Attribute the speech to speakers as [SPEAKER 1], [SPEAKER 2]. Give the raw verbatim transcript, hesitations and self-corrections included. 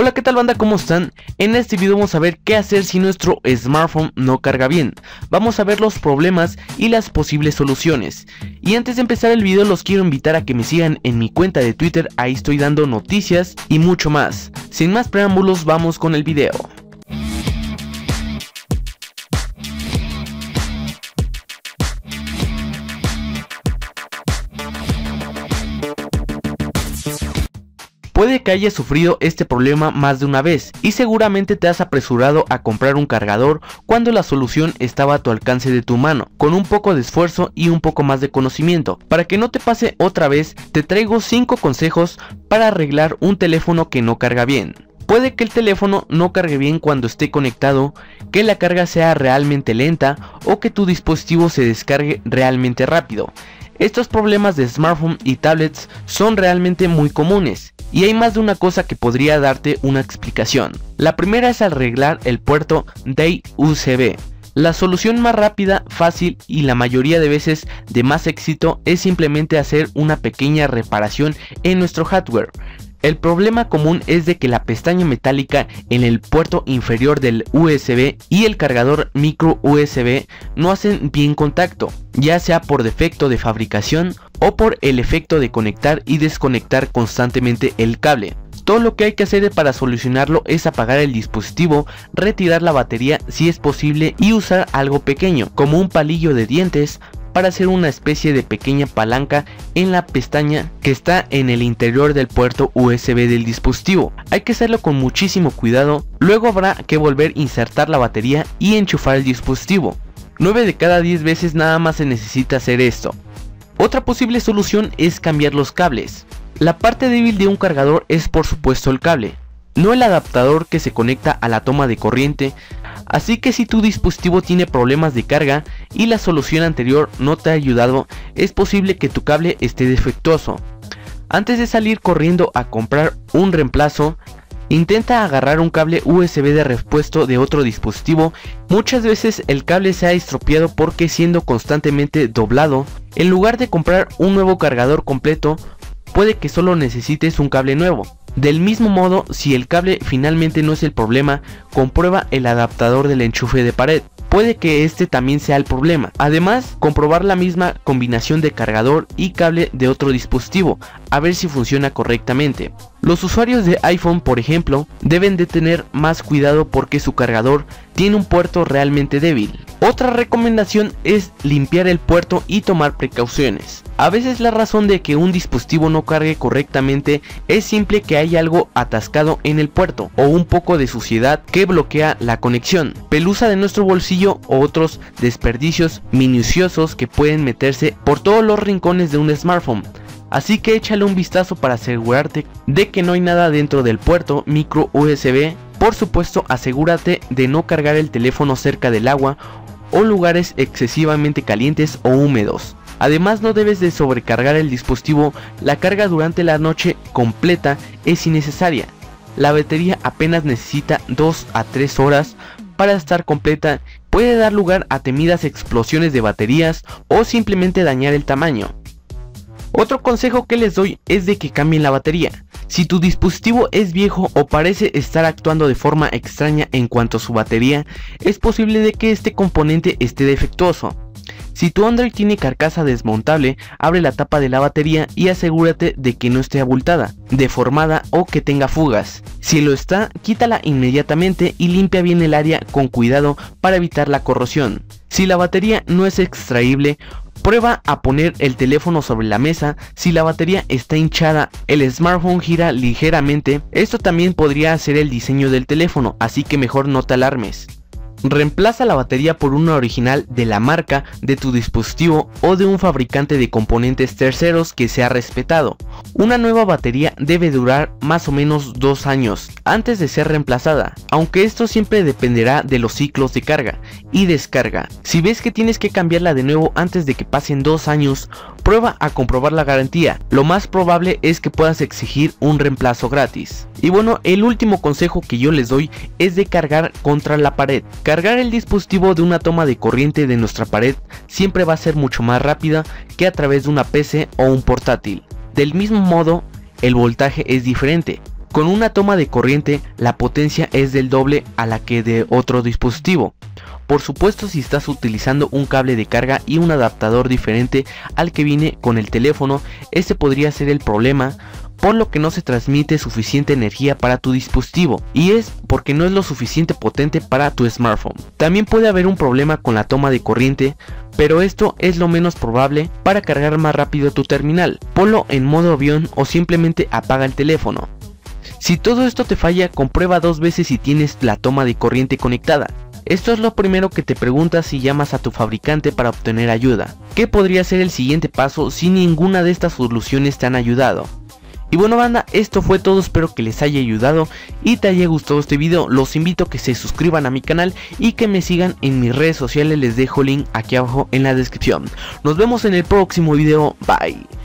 [SPEAKER 1] Hola, ¿qué tal banda? ¿Cómo están? En este video vamos a ver qué hacer si nuestro smartphone no carga bien. Vamos a ver los problemas y las posibles soluciones. Y antes de empezar el video los quiero invitar a que me sigan en mi cuenta de Twitter, ahí estoy dando noticias y mucho más. Sin más preámbulos, vamos con el video. Puede que hayas sufrido este problema más de una vez y seguramente te has apresurado a comprar un cargador cuando la solución estaba a tu alcance de tu mano, con un poco de esfuerzo y un poco más de conocimiento. Para que no te pase otra vez, te traigo cinco consejos para arreglar un teléfono que no carga bien. Puede que el teléfono no cargue bien cuando esté conectado, que la carga sea realmente lenta o que tu dispositivo se descargue realmente rápido. Estos problemas de smartphone y tablets son realmente muy comunes y hay más de una cosa que podría darte una explicación. La primera es arreglar el puerto de U S B. La solución más rápida, fácil y la mayoría de veces de más éxito es simplemente hacer una pequeña reparación en nuestro hardware. El problema común es de que la pestaña metálica en el puerto inferior del U S B y el cargador micro U S B no hacen bien contacto, ya sea por defecto de fabricación o por el efecto de conectar y desconectar constantemente el cable. Todo lo que hay que hacer para solucionarlo es apagar el dispositivo, retirar la batería si es posible y usar algo pequeño, como un palillo de dientes, para hacer una especie de pequeña palanca en la pestaña que está en el interior del puerto U S B del dispositivo. Hay que hacerlo con muchísimo cuidado, luego habrá que volver a insertar la batería y enchufar el dispositivo. nueve de cada diez veces nada más se necesita hacer esto. Otra posible solución es cambiar los cables. La parte débil de un cargador es por supuesto el cable, no el adaptador que se conecta a la toma de corriente. Así que si tu dispositivo tiene problemas de carga y la solución anterior no te ha ayudado, es posible que tu cable esté defectuoso. Antes de salir corriendo a comprar un reemplazo, intenta agarrar un cable U S B de repuesto de otro dispositivo. Muchas veces el cable se ha estropeado porque siendo constantemente doblado, en lugar de comprar un nuevo cargador completo, puede que solo necesites un cable nuevo. Del mismo modo, si el cable finalmente no es el problema, comprueba el adaptador del enchufe de pared. Puede que este también sea el problema. Además, comprobar la misma combinación de cargador y cable de otro dispositivo, a ver si funciona correctamente. Los usuarios de iPhone, por ejemplo, deben de tener más cuidado porque su cargador tiene un puerto realmente débil. Otra recomendación es limpiar el puerto y tomar precauciones. A veces la razón de que un dispositivo no cargue correctamente es simple que hay algo atascado en el puerto o un poco de suciedad que bloquea la conexión, pelusa de nuestro bolsillo o otros desperdicios minuciosos que pueden meterse por todos los rincones de un smartphone. Así que échale un vistazo para asegurarte de que no hay nada dentro del puerto micro U S B. Por supuesto, asegúrate de no cargar el teléfono cerca del agua o lugares excesivamente calientes o húmedos. Además, no debes de sobrecargar el dispositivo. La carga durante la noche completa es innecesaria. La batería apenas necesita dos a tres horas para estar completa. Puede dar lugar a temidas explosiones de baterías o simplemente dañar el tamaño. Otro consejo que les doy es de que cambien la batería. Si tu dispositivo es viejo o parece estar actuando de forma extraña en cuanto a su batería, es posible de que este componente esté defectuoso. Si tu Android tiene carcasa desmontable, abre la tapa de la batería y asegúrate de que no esté abultada, deformada o que tenga fugas. Si lo está, quítala inmediatamente y limpia bien el área con cuidado para evitar la corrosión. Si la batería no es extraíble, prueba a poner el teléfono sobre la mesa. Si la batería está hinchada, el smartphone gira ligeramente. Esto también podría ser el diseño del teléfono, así que mejor no te alarmes. Reemplaza la batería por una original de la marca de tu dispositivo o de un fabricante de componentes terceros que sea respetado. Una nueva batería debe durar más o menos dos años antes de ser reemplazada, aunque esto siempre dependerá de los ciclos de carga y descarga. Si ves que tienes que cambiarla de nuevo antes de que pasen dos años, prueba a comprobar la garantía. Lo más probable es que puedas exigir un reemplazo gratis. Y bueno, el último consejo que yo les doy es de cargar contra la pared. Cargar el dispositivo de una toma de corriente de nuestra pared siempre va a ser mucho más rápida que a través de una P C o un portátil. Del mismo modo, el voltaje es diferente. Con una toma de corriente, la potencia es del doble a la que de otro dispositivo. Por supuesto, si estás utilizando un cable de carga y un adaptador diferente al que viene con el teléfono, este podría ser el problema, por lo que no se transmite suficiente energía para tu dispositivo, y es porque no es lo suficiente potente para tu smartphone. También puede haber un problema con la toma de corriente, pero esto es lo menos probable. Para cargar más rápido tu terminal, ponlo en modo avión o simplemente apaga el teléfono. Si todo esto te falla, comprueba dos veces si tienes la toma de corriente conectada. Esto es lo primero que te preguntas si llamas a tu fabricante para obtener ayuda. ¿Qué podría ser el siguiente paso si ninguna de estas soluciones te han ayudado? Y bueno banda, esto fue todo, espero que les haya ayudado y te haya gustado este video. Los invito a que se suscriban a mi canal y que me sigan en mis redes sociales, les dejo link aquí abajo en la descripción. Nos vemos en el próximo video, bye.